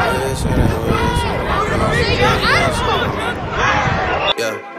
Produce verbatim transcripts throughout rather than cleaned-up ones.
wishing and wishing and wishing. Yeah.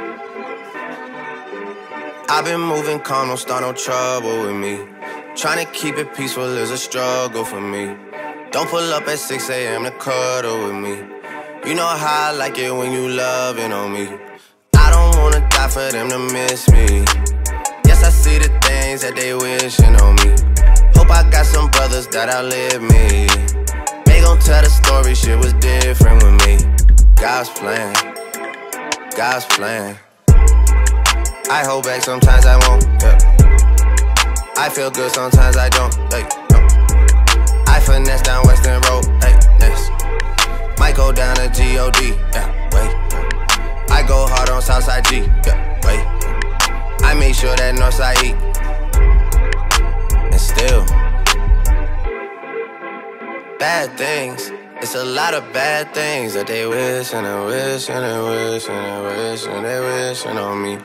I've been moving calm, don't start no trouble with me. Trying to keep it peaceful is a struggle for me. Don't pull up at six A M to cuddle with me. You know how I like it when you loving on me. I don't wanna die for them to miss me. Yes, I see the things that they wishing on me. Hope I got some brothers that outlive me. They gon' tell the story, shit was different with me. God's plan, God's plan. I hold back, sometimes I won't, yeah. I feel good, sometimes I don't, hey, no. I finesse down Western Road, hey, next. Might go down to G O D, yeah, wait. I go hard on Southside G, yeah, wait. I make sure that Northside E. And still bad things, it's a lot of bad things that they wish and they wish and they wish and they wish and they wishing on me.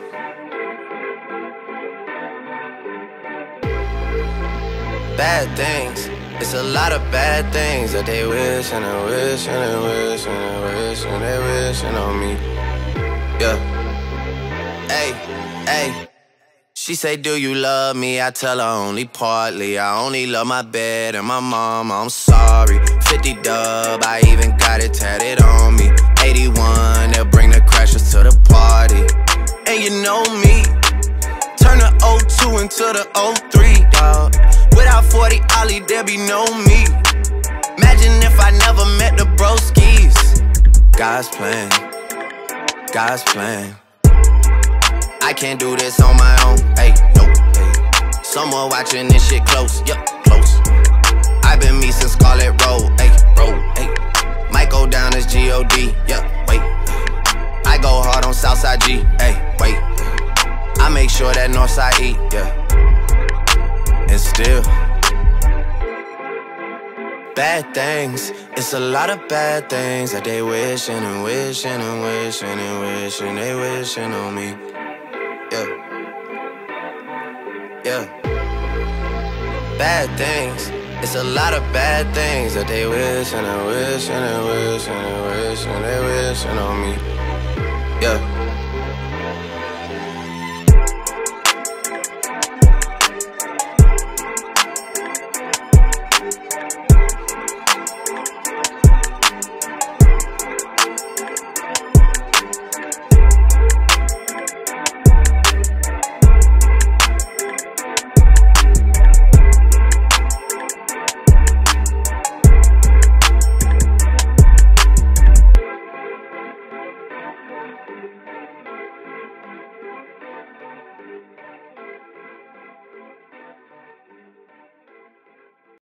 Bad things, it's a lot of bad things that they wish and they wish and they wish and they wish and they wishing on me. Yeah. Hey, hey. She say, do you love me? I tell her only partly. I only love my bed and my mama, I'm sorry. fifty dub, I even got it tatted on me. eighty-one, they'll bring the crashers to the party. And you know me, turn the oh two into the oh three, dawg. Without forty Ollie, there be no me. Imagine if I never met the broskies. God's plan, God's plan. I can't do this on my own, hey, no, hey. Someone watching this shit close, yup, close. I've been me since Scarlet Road, hey, road, hey. Might go down as G O D, yup, wait. I go hard on Southside G, hey, wait. I make sure that Northside E, yeah. And still bad things, it's a lot of bad things that they wishing and wishing and wishing and wishing they wishing on me. Yeah, yeah. Bad things, it's a lot of bad things that they wish and they wish and they wish and they wish and they wishing on me. Yeah.